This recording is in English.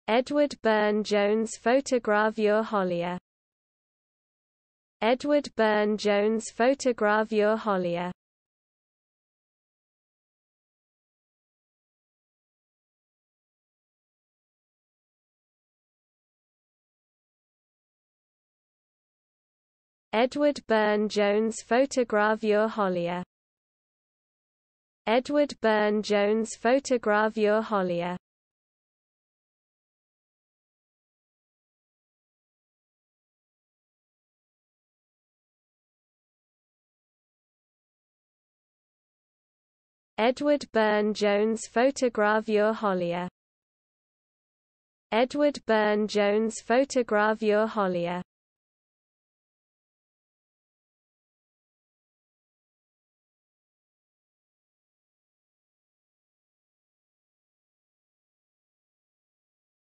Edward Burne-Jones Photogravure Hollier. Edward Burne-Jones Photogravure Hollier. Edward Burne-Jones Photogravure Hollier. Edward Burne-Jones Photogravure Hollier. Edward Burne-Jones Photogravure Hollier. Edward Burne-Jones Photogravure Hollier.